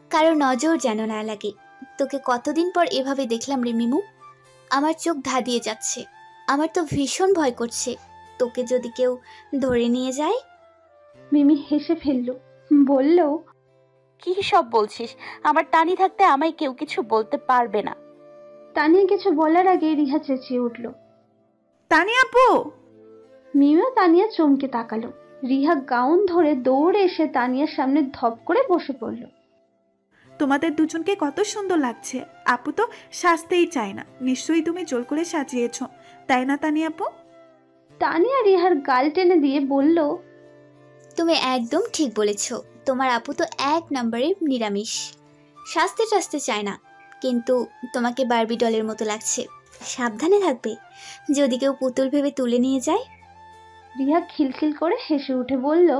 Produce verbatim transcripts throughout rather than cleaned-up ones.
কারো নজর যেন না লাগে। তোকে কতদিন পর এভাবে দেখলাম রে মিমু, আমার চোখ ধাঁধিয়ে যাচ্ছে। আমার তো ভীষণ ভয় করছে, তোকে যদি কেউ ধরে নিয়ে যায়। মিমি হেসে ফেলল, বলল, কি সব বলছিস? আমার তানি থাকতে আমায় কেউ কিছু বলতে পারবে না। তানিয়া কিছু বলার আগে রিহা চেঁচিয়ে উঠল, তানিয়া আপু! মিমিও তানিয়া চমকে তাকালো। রিহা গাউন ধরে দৌড়ে এসে তানিয়ার সামনে ধপ করে বসে পড়ল। তোমাদের দুজনকে কত সুন্দর লাগছে। আপু তো সাজতেই চায় না, নিশ্চয়ই তুমি জোর করে সাজিয়েছ, তাই না তানিয়া আপু? তানিয়া রিহার গাল টেনে দিয়ে বলল, তুমি একদম ঠিক বলেছ। তোমার আপু তো এক নম্বরের নিরামিষ, সাজতে টাজতে চায় না। কিন্তু তোমাকে বারবি ডলের মতো লাগছে, সাবধানে থাকবে, যদি কেউ পুতুল ভেবে তুলে নিয়ে যায়। রিহা খিলখিল করে হেসে উঠে বলল,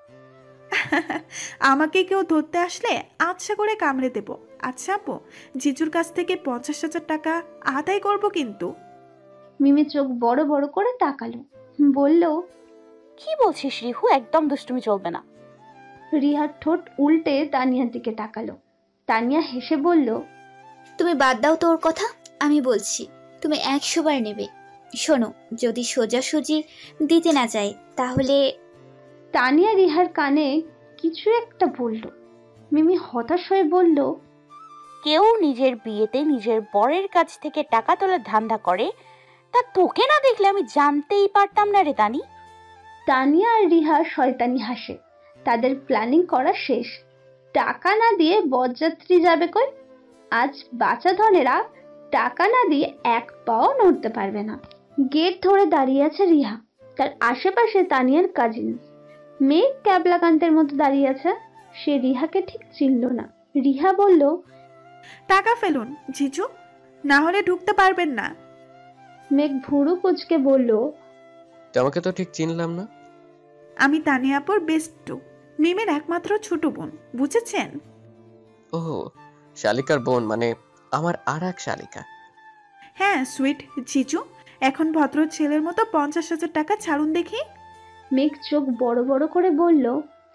আমাকে কেউ ধরতে আসলে আচ্ছা করে কামড়ে দেব। আচ্ছা আপু, জিজুর কাছ থেকে পঞ্চাশ হাজার টাকা আদায় করব কিন্তু। মিমি চোখ বড় বড় করে তাকালো, বলল, কি বলছিস রিহু? একদম দুষ্টুমি চলবে না। রিহার ঠোঁট উল্টে তানিয়ার দিকে তাকালো। তানিয়া হেসে বলল, তুমি বাদ দাও তোর কথা, আমি বলছি তুমি একশো বার নেবে। শোনো, যদি সোজাসুজি দিতে না যায় তাহলে। তানিয়া রিহার কানে কিছু একটা বলল। মিমি হতাশ হয়ে বলল, কেউ নিজের বিয়েতে নিজের বরের কাছ থেকে টাকা তোলার ধান্দা করে, তা তোকে না দেখলে আমি জানতেই পারতাম না রে তানি। তানিয়া আর রিহা শয়তানি হাসে। তাদের প্ল্যানিং করা শেষ। টাকা না দিয়ে বরযাত্রী যাবে কই? আজ বাচ্চা ধনেরা টাকা না দিয়ে এক পাও নড়তে পারবে না। গেট ধরে দাঁড়িয়ে আছে রিহা, তার আশেপাশে তানিয়ার কাজিন। মেয়ে ক্যাবলাকান্তের মতো দাঁড়িয়ে আছে। সে রিহাকে ঠিক চিনল না। রিহা বলল, টাকা ফেলুন জিজু, না হলে ঢুকতে পারবেন না। মেঘ ভুরু কুচকে বলল, তোমাকে তো ঠিক চিনলাম না। আমি তানিয়া আপুর বেস্ট, মিমের একমাত্র ছোট বোন, বুঝেছেন? ও, শালিকার বোন, মানে আমার আর এক শালিকা। হ্যাঁ সুইট জিজু, এখন ভদ্র ছেলের মতো পঞ্চাশ হাজার টাকা ছাড়ুন দেখি। মেঘ চোখ বড় বড় করে বলল,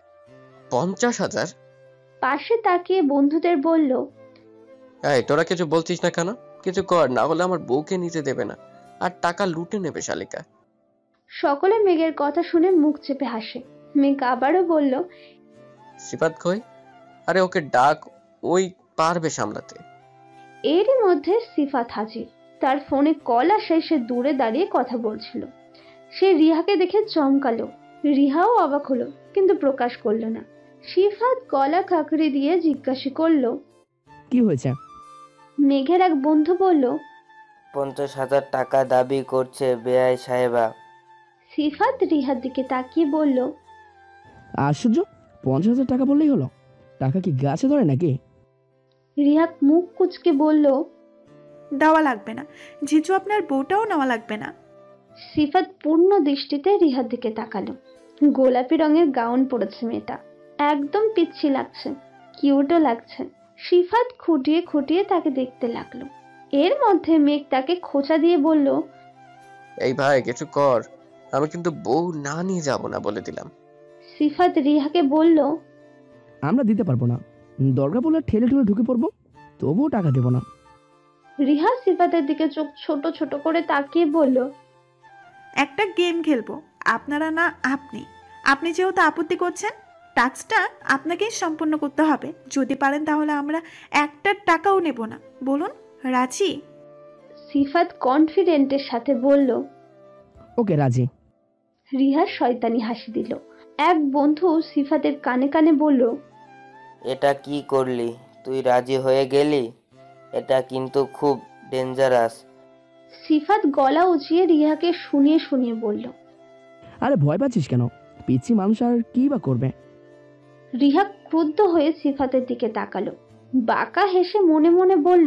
পঞ্চাশ হাজার? পাশে তাকিয়ে বন্ধুদের বলল, এই তোরা কিছু বলছিস না কেন? কিছু কর, না হলে আমার বউকে নিতে দেবে না আর টাকা লুটে নেবে শালিকা। সকলে মেঘের কথা শুনে মুখ চেপে হাসে। মেঘ আবারও বলল, সিফাত কই? আরে ওকে ডাক, ওই পারবে সামলাতে। এরই মধ্যে সিফাত হাজির। তার ফোনে কল আসায় সে দূরে দাঁড়িয়ে কথা বলছিল। সে রিহাকে দেখে চমকালো। রিহাও অবাক হলো, কিন্তু প্রকাশ করলো না। সিফাত গলা খাকড়ি দিয়ে জিজ্ঞাসা করলো, কি হয়েছে? মেঘের এক বন্ধু বলল, পঞ্চাশ হাজার টাকা দাবি করছে বেআই সাহেবা। সিফাত রিহার দিকে তাকিয়ে বলল, আশ্চর্য, পঞ্চাশ হাজার টাকা বললেই হলো? টাকা কি গাছে ধরে নাকি? রিহা মুখ কুচকে বলল, দেওয়া লাগবে না জিজু, আপনার বউটাও নেওয়া লাগবে না। সিফাত পূর্ণ দৃষ্টিতে রিহার দিকে তাকালো। গোলাপি রঙের গাউন পরেছে মেয়েটা, একদম পিচ্ছি লাগছে, কিউটও লাগছে। সিফাত খুঁটিয়ে খুঁটিয়ে তাকে দেখতে লাগলো। এর মধ্যে মেঘ তাকে খোঁচা দিয়ে বলল, এই ভাই কিছু কর, আমি কিন্তু বউ না নিয়ে যাব না বলে দিলাম। সিফাত রিহাকে বলল, আমরা দিতে পারবো না, দরকার পড়লে ঠেলে ঠেলে ঢুকে পড়বো, তবুও টাকা দেবো না। রিহা সিফাতের দিকে চোখ ছোট ছোট করে তাকিয়ে বলল, একটা গেম খেলবো, আপনারা না আপনি। আপনি যেহেতু আপত্তি করছেন, টাস্কটা আপনাকেই সম্পূর্ণ করতে হবে। যদি পারেন তাহলে আমরা একটা টাকাও নেব না। বলুন রাজি? সিফাত কনফিডেন্টের সাথে বলল, ওকে রাজি। রিহা শয়তানি হাসি দিল। এক বন্ধু সিফাতের কানে কানে বলল, এটা কি করলি? তুই রাজি হয়ে গেলি? এটা কিন্তু খুব ডেঞ্জারাস। সিফাত গলা উঁচিয়ে রিহাকে শুনিয়ে শুনিয়ে বলল, আরে ভয় পাচ্ছিস কেন? পিচ্ছি মানুষ আর কি বা করবে? রিহা ক্রুদ্ধ হয়ে সিফাতের দিকে তাকালো। বাঁকা হেসে মনে মনে বলল,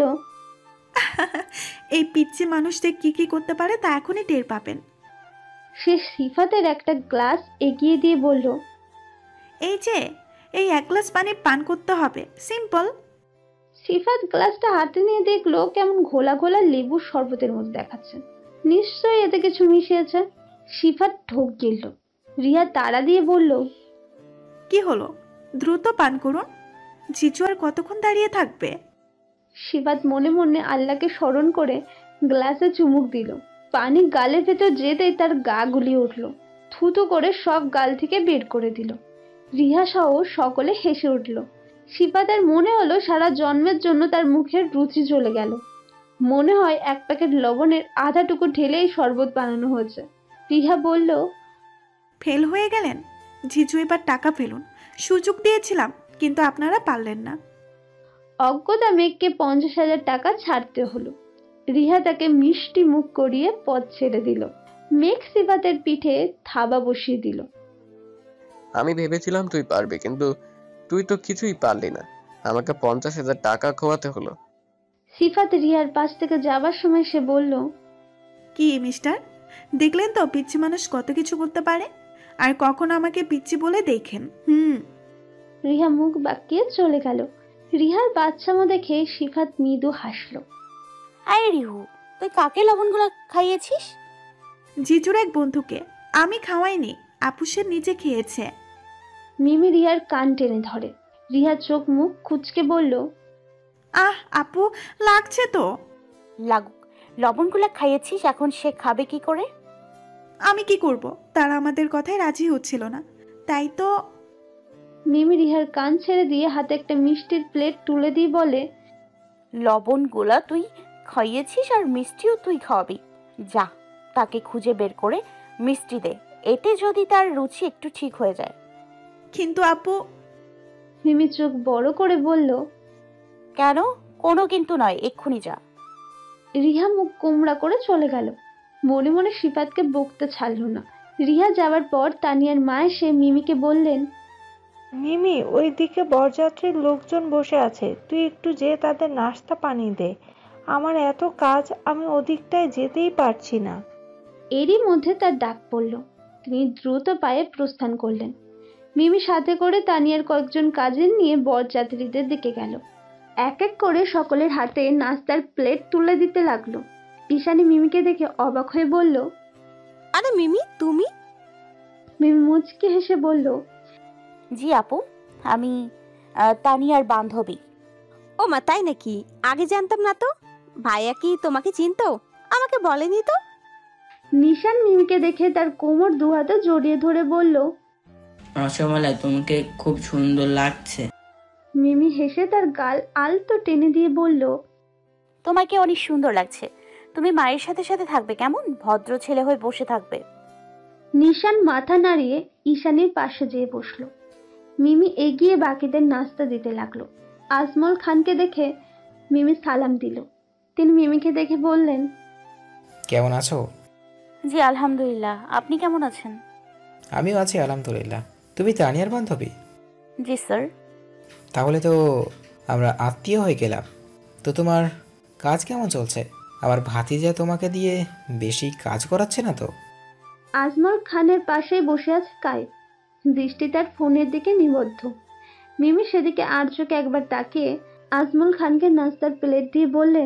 এই পিচ্ছি মানুষদের কি কি করতে পারে তা এখনই টের পাবেন। সে সিফাতের একটা গ্লাস এগিয়ে দিয়ে বলল, এই যে, এই এক গ্লাস পানি পান করতে হবে, সিম্পল। সিফাত গ্লাসটা হাতে নিয়ে দেখলো কেমন ঘোলা ঘোলা লেবুর শরবতের মতো দেখাচ্ছে। নিশ্চয়ই এতে কিছু মিশিয়েছে। সিফাত ঢোক গিলল। রিয়া তাড়া দিয়ে বলল, কি হলো, দ্রুত পান করুন। জিজু আর কতক্ষণ দাঁড়িয়ে থাকবে? শিবাত মনে মনে আল্লাহকে স্মরণ করে গ্লাসে চুমুক দিল। পানি গালের ভেতর যেতেই তার গা গুলিয়ে উঠল। থুতু করে সব গাল থেকে বের করে দিল। রিহা সহ সকলে হেসে উঠল। শিবাতের মনে হলো সারা জন্মের জন্য তার মুখের রুচি চলে গেল। মনে হয় এক প্যাকেট লবণের আধাটুকু ঢেলেই শরবত বানানো হয়েছে। রিহা বলল, ফেল হয়ে গেলেন? জিজু এবার টাকা ফেলুন। সুযোগ দিয়েছিলাম কিন্তু আপনারা পারলেন না। অজ্ঞতা মেঘকে পঞ্চাশ হাজার টাকা ছাড়তে হলো। রিহা তাকে মিষ্টি মুখ করিয়ে পথ ছেড়ে দিল। মেঘ সিফাতের পিঠে থাবা বসিয়ে দিল। আমি ভেবেছিলাম তুই পারবি, কিন্তু তুই তো কিছুই পারলি না। আমাকে পঞ্চাশ হাজার টাকা খোয়াতে হলো। সিফাত রিহার পাশ থেকে যাবার সময় সে বলল, কি মিস্টার, দেখলেন তো পিচ্ছি মানুষ কত কিছু করতে পারে? আর কখনো আমাকে পিচ্ছি বলে দেখেন। হুম। রিহা মুখ বাঁকিয়ে চলে গেল। রিহার বাচ্চামো দেখে সিফাত মৃদু হাসল। আরে রিহু, তুই কাকে লবণগুলো খাইয়েছিস? জিজুর এক বন্ধুকে। আমি খাওয়াইনি, আপু সে নিজে খেয়েছে। মিমি রিহার কান টেনে ধরে। রিহা চোখ মুখ কুঁচকে বলল, আহ আপু, লাগছে তো। লাগুক, লবণগুলো খাইয়েছিস, এখন সে খাবে কি করে? আমি কি করব? তারা আমাদের কথায় রাজি হচ্ছিল না, তাই তো। মিমি রিহার কান ছেড়ে দিয়ে হাতে একটা মিষ্টির প্লেট তুলে দিয়ে বলে, লবণগুলা তুই খাইয়েছিস আর মিষ্টিও তুই খাওয়াবি। যা, তাকে খুঁজে বের করে মিষ্টি দে, এতে যদি তার রুচি একটু ঠিক হয়ে যায়। কিন্তু আপু। মিমি চোখ বড় করে বলল, কেন? কোনো কিন্তু নয়, এক্ষুনি যা। রিহা মুখ কোমড়া করে চলে গেল। মনে মনে সিফাতকে বকতে ছাড়ল না। রিহা যাওয়ার পর তানিয়ার মা এসে মিমিকে বললেন, মিমি, ওই দিকে বরযাত্রীর লোকজন বসে আছে, তুই একটু যেয়ে তাদের নাস্তা পানি দে। আমার এত কাজ, আমি ওদিকটায় যেতেই পারছি না। এরই মধ্যে তার ডাক পড়ল। তিনি দ্রুত পায়ে প্রস্থান করলেন। মিমি সাথে করে তানিয়ার কয়েকজন কাজিন নিয়ে বরযাত্রীদের দিকে গেল। এক এক করে সকলের হাতে নাস্তার প্লেট তুলে দিতে লাগলো। ঈশানী মিমিকে দেখে অবাক হয়ে বলল, আরে মিমি, তুমি? মিমি মুচকি হেসে বলল, জি আপু, আমি তানিয়ার বান্ধবী। ও মা, তাই নাকি? আগে জানতাম না তো। ভাইয়া কি তোমাকে চিনতো? আমাকে বলেনি তো। নিশান মিমিকে দেখে তার কোমর দু হাতে জড়িয়ে ধরে বলল, রসমালাই, তোমাকে খুব সুন্দর লাগছে। মিমি হেসে তার গাল আলতো টেনে দিয়ে বলল, তোমাকে অনেক সুন্দর লাগছে। তুমি মায়ের সাথে সাথে থাকবে কেমন? ভদ্র ছেলে হয়ে বসে থাকবে। নিশান মাথা নাড়িয়ে ঈশানীর পাশে যেয়ে বসলো। মিমি এগিয়ে বাকিদের নাস্তা দিতে লাগলো। আজমল খানকে দেখে মিমি সালাম দিল। তিনি মিমিকে দেখে বললেন, কেমন আছো? জি আলহামদুলিল্লাহ, আপনি কেমন আছেন? আমিও আছি আলহামদুলিল্লাহ। তুমি তানিয়ার বান্ধবী? জি স্যার। তাহলে তো আমরা আত্মীয় হয়ে গেলাম। তো তোমার কাজ কেমন চলছে? আবার ভাতিজা তোমাকে দিয়ে বেশি কাজ করাচ্ছে না তো? আজমল খানের পাশে বসে আছে কায়েব। দৃষ্টি তার ফোনের দিকে নিবদ্ধ। মিমি সেদিকে আর চোখে একবার তাকিয়ে আজমল খানকে নাস্তার প্লেট দিয়ে বললেন,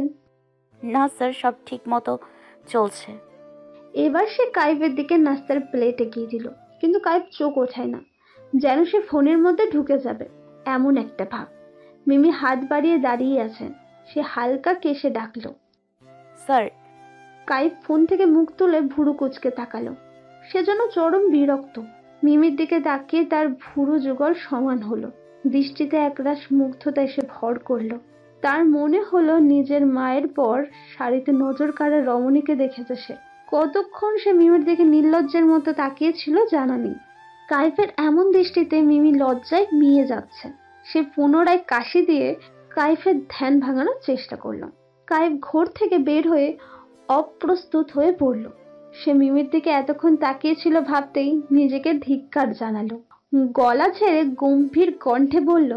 না স্যার, সব ঠিক মতো চলছে। এবার সে কায়েবের দিকে নাস্তার প্লেট এগিয়ে দিল, কিন্তু কায়েব চোখ ওঠায় না, যেন সে ফোনের মধ্যে ঢুকে যাবে এমন একটা ভাব। মিমি হাত বাড়িয়ে দাঁড়িয়ে আছেন। সে হালকা কেশে ডাকলো, স্যার। কায়েব ফোন থেকে মুখ তুলে ভুরু কুচকে তাকালো। সে যেন চরম বিরক্ত। মিমির দিকে তাকিয়ে তার ভুরু যুগল সমান হলো। দৃষ্টিতে একরাশ মুগ্ধতা এসে ভর করলো। তার মনে হলো নিজের মায়ের পর সারিতে নজর কাড়া রমণীকে দেখেছে সে। কতক্ষণ সে মিমির দিকে নির্লজ্জের মতো তাকিয়েছিল জানা নেই। কায়েবের এমন দৃষ্টিতে মিমি লজ্জায় মিয়ে যাচ্ছে। সে পুনরায় কাশি দিয়ে কায়েবের ধ্যান ভাঙানোর চেষ্টা করলো। কায়েব ঘোর থেকে বের হয়ে অপ্রস্তুত হয়ে পড়ল। সে মিমির দিকে এতক্ষণ তাকিয়েছিল ভাবতেই নিজেকে ধিক্কার জানালো। গলা ছেড়ে গম্ভীর কণ্ঠে বলল,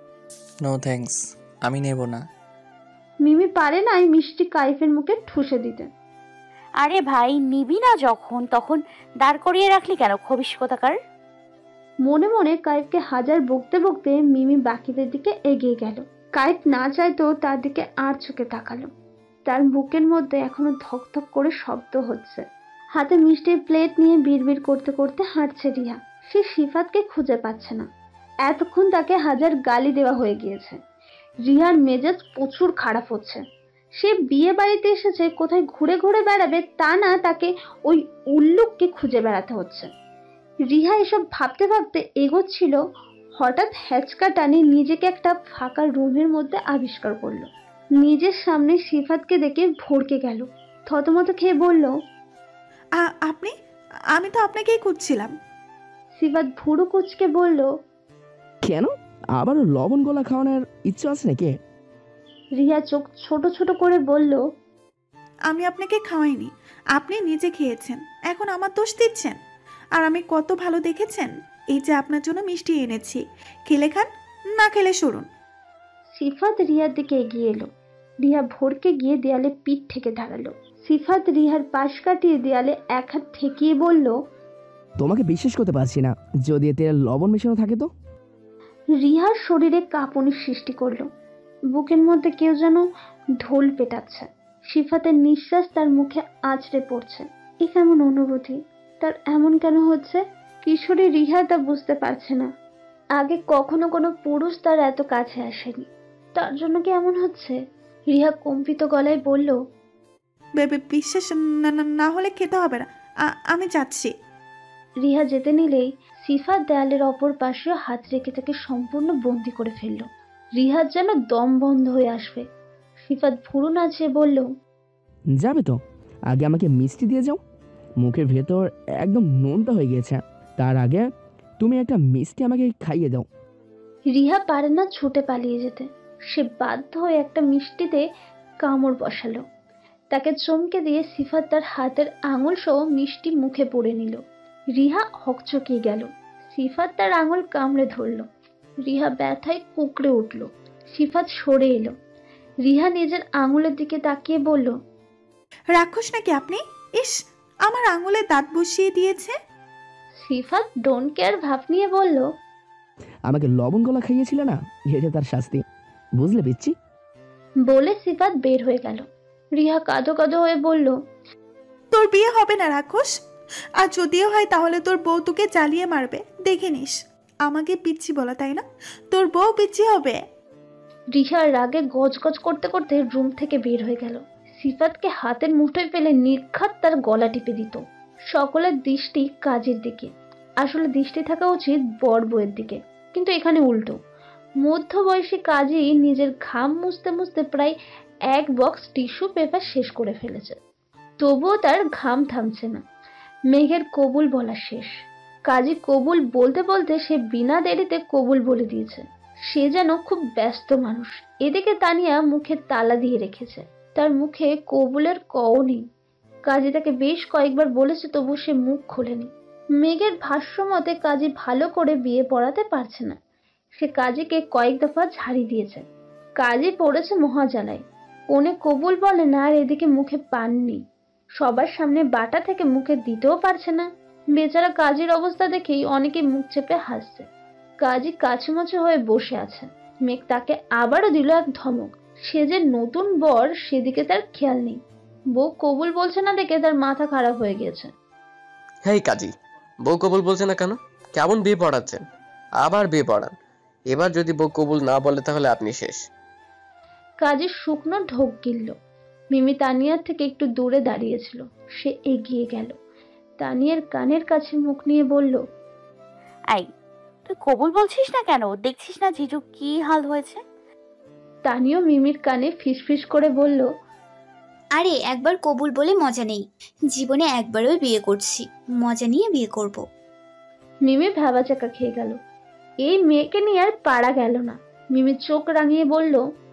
নো থ্যাঙ্কস, আমি নেব না। মিমি পারে নাই মিষ্টি কায়েবের মুখে ঠুসে দিতে। আরে ভাই, নিবি না যখন তখন দাঁড় করিয়ে রাখলি কেন, খবিশ কোথাকার। মনে মনে কায়েবকে হাজার বকতে বকতে মিমি বাকিদের দিকে এগিয়ে গেল। কায়েব না চাইতেও তার দিকে আর চোখে তাকালো। তার বুকের মধ্যে এখনো ধকধক করে শব্দ হচ্ছে। হাতে মিষ্টির প্লেট নিয়ে বিড়বিড় করতে করতে হাঁটছে রিহা। সে সিফাতকে খুঁজে পাচ্ছে না। এতক্ষণ তাকে হাজার গালি দেওয়া হয়ে গিয়েছে। রিহার মেজাজ প্রচুর খারাপ হচ্ছে। সে বিয়ে বাড়িতে এসেছে কোথায় ঘুরে ঘুরে বেড়াবে তা না, তাকে ওই উল্লুককে খুঁজে বেড়াতে হচ্ছে। রিহা এসব ভাবতে ভাবতে এগোচ্ছিল, হঠাৎ হ্যাচকা টানে নিজেকে একটা ফাঁকা রুমের মধ্যে আবিষ্কার করলো। নিজের সামনে সিফাতকে দেখে ভড়কে গেল, থতমত খেয়ে বলল, আপনি? আমি তো আপনাকেই খুঁজছিলাম। সিফাত ভুরু কুচকে বলল, কেন, আবারও লবণ গলা খাওয়ানোর ইচ্ছা আছে নাকি? রিয়া চোখ ছোট ছোট করে বলল, আমি আপনাকে খাওয়াইনি, আপনি নিজে খেয়েছেন, এখন আমার দোষ দিচ্ছেন? আর আমি কত ভালো দেখেছেন, এই যে আপনার জন্য মিষ্টি এনেছি, খেলে খান, না খেলে সরুন। সিফাত রিয়ার দিকে এগিয়ে এলো। রিয়া ভড়কে গিয়ে দেয়ালে পিঠ থেকে দাঁড়ালো। সিফাত রিহার পাশ কাটিয়ে দেয়ালে এক হাত ঠেকিয়ে বলল, তোমাকে বিশ্বাস করতে পারছি না, যদি এতে লবণ মেশানো থাকে তো। রিহার শরীরে কাঁপুনির সৃষ্টি করলো, বুকের মধ্যে কেউ যেন ঢোল পেটাচ্ছে। সিফাতের নিঃশ্বাস তার মুখে আছড়ে পড়ছে। এ কেমন অনুভূতি, তার এমন কেন হচ্ছে? কিশোরী রিহা তা বুঝতে পারছে না। আগে কখনো কোনো পুরুষ তার এত কাছে আসেনি, তার জন্য কি এমন হচ্ছে? রিহা কম্পিত গলায় বলল, বেবে বিশ্বাস না হলে খেতে হবে না, আমি যাচ্ছি। রিহা যেতে নিলেই সিফাত দেয়ালের অপর পাশে হাত রেখে তাকে সম্পূর্ণ বন্দি করে ফেলল। রিহার যেন দম বন্ধ হয়ে আসবে। সিফাত ভুরু নাচিয়ে বলল, যাবে তো, আগে আমাকে মিষ্টি দিয়ে যাও, মুখের ভেতর একদম নোনতা হয়ে গেছে, তার আগে তুমি একটা মিষ্টি আমাকে খাইয়ে দাও। রিহা পারে না ছুটে পালিয়ে যেতে। সে বাধ্য হয়ে একটা মিষ্টিতে কামড় বসালো। তাকে চমকে দিয়ে সিফাত তার হাতের আঙুল সহ মিষ্টি মুখে পুরে নিল। রিহা হকচকিয়ে গেল। সিফাত তার আঙুল কামড়ে ধরল। রিহা ব্যথায় কুকড়ে উঠল। সিফাত সরে এলো। রিহা নিজের আঙুলের দিকে তাকিয়ে বলল, রাক্ষস নাকি আপনি? ইস, আমার আঙুলে দাঁত বসিয়ে দিয়েছে। সিফাত ডোন্ট কেয়ার ভাব নিয়ে বলল, আমাকে লবণ গলা খাইয়েছিল না, এটা তার শাস্তি, বুঝলে পিচ্ছি? বলে সিফাত বের হয়ে গেল। রিহা কাঁদো কাঁদো হয়ে বলল, তোর বিয়ে হবে না রাক্ষস, আর যদিও হয় তাহলে তোর বউ তোকে জ্বালিয়ে মারবে, দেখে নিস। আমাকে পিচ্ছি বলা, তাই না? তোর বউ পিচ্ছি হবে। রিহার রাগে গজগজ করতে করতে রুম থেকে বের হয়ে গেল। সিফাতকে হাতের মুঠোয় ফেলে নির্ঘাত তার গলা টিপে দিত। সকলের দৃষ্টি কাজের দিকে, আসলে দৃষ্টি থাকা উচিত বর বউয়ের দিকে, কিন্তু এখানে উল্টো। মধ্যবয়সী কাজী নিজের ঘাম মুছতে মুছতে প্রায় এক বক্স টিস্যু পেপার শেষ করে ফেলেছে, তবুও তার ঘাম থামছে না। মেঘের কবুল বলা শেষ। কাজী কবুল বলতে বলতে সে বিনা দেরিতে কবুল বলে দিয়েছে। সে যেন খুব ব্যস্ত মানুষ। এদিকে তানিয়া মুখে তালা দিয়ে রেখেছে, তার মুখে কবুলের কও নেই। কাজী তাকে বেশ কয়েকবার বলেছে, তবু সে মুখ খোলেনি। মেঘের ভাষ্য মতে কাজী ভালো করে বিয়ে পড়াতে পারছে না। সে কাজীকে কয়েক দফা ঝাড়ি দিয়েছে। কাজী পড়েছে মহাজালায়। কোনে কবুল বলে না, আর এদিকে মুখে পান নেই। সবার সামনে বাটা থেকে মুখে দিতেও পারছে না। বেচারা কাজীর অবস্থা দেখেই অনেকে মুখ চেপে হাসছে। কাজী কাছুমাছু হয়ে বসে আছে। মেঘ তাকে আবারও দিল এক ধমক। সে যে নতুন বর সেদিকে তার খেয়াল নেই। বউ কবুল বলছে না দেখে তার মাথা খারাপ হয়ে গেছে। হেই কাজী, বউ কবুল বলছে না কেন? কেমন বিয়ে পড়াচ্ছেন? আবার বিয়ে পড়ান। এবার যদি বউ কবুল না বলে তাহলে আপনি শেষ। কাজী শুকনো ঢোক গিলল। মিমি তানিয়ার থেকে একটু দূরে দাঁড়িয়েছিল। সে এগিয়ে গেল, তানিয়ার কানের কাছে মুখ নিয়ে বলল, আই, তুই কবুল বলছিস না কেন? দেখছিস না জিজু কি হাল হয়েছে? তানিও মিমির কানে ফিসফিস করে বলল, আরে একবার কবুল বলে মজা নেই, জীবনে একবারও বিয়ে করছি, মজা নিয়ে বিয়ে করব। মিমি ভাবা চাকা খেয়ে গেল। এই মেয়েকে নিয়ে আর পারা গেল না। মিমি চোখ রাঙিয়ে বলল,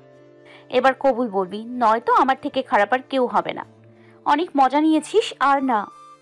এবার কবুল বলবি, নয়তো আমার থেকে খারাপ আর কেউ হবে না। অনেক মজা নিয়েছিস আর না।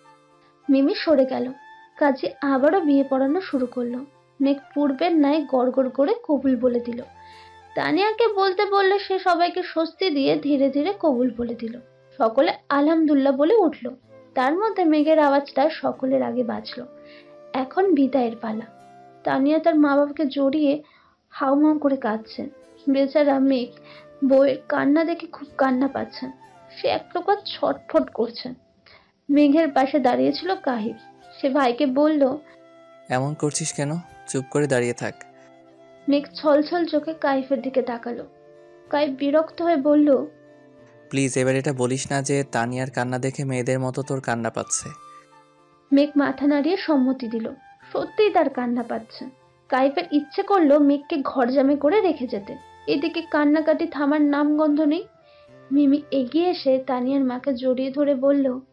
মিমি সরে গেল। কাজী আবারও বিয়ে পড়ানো শুরু করলো। মেঘ পূর্বের ন্যায় গড়গড় করে কবুল বলে দিল। তানিয়াকে বলতে বললে সে সবাইকে স্বস্তি দিয়ে ধীরে ধীরে কবুল বলে দিল। সকলে আলহামদুলিল্লাহ বলে উঠল। তার মধ্যে মেঘের আওয়াজটা সকলের আগে বাজলো। এখন বিদায়ের পালা। তানিয়া তার মা বাবাকে জড়িয়ে হাউমাউ করে কাঁদছে। বেচারা মেঘ বউয়ের কান্না দেখে খুব কান্না পাচ্ছে। সে এক প্রকার ছটফট করছে। মেঘের পাশে দাঁড়িয়েছিল কাহির। সে ভাইকে বলল, এমন করছিস কেন? চুপ করে দাঁড়িয়ে থাক, মেঘ ছলছল চোখে কাইফের দিকে তাকালো। কাইফ বিরক্ত হয়ে বলল, প্লিজ এবার এটা বলিস না যে তানিয়ার কান্না দেখে মেয়েদের মতো তোর কান্না পাচ্ছে। মেঘ মাথা নাড়িয়ে সম্মতি দিল। সত্যিই তার কান্না পাচ্ছে। কাইফের ইচ্ছে করলো মেঘকে ঘরজামে করে রেখে যেতে। এদিকে কান্নাকাটি থামার নামগন্ধ নেই। মিমি এগিয়ে এসে তানিয়ার মাকে জড়িয়ে ধরে বলল,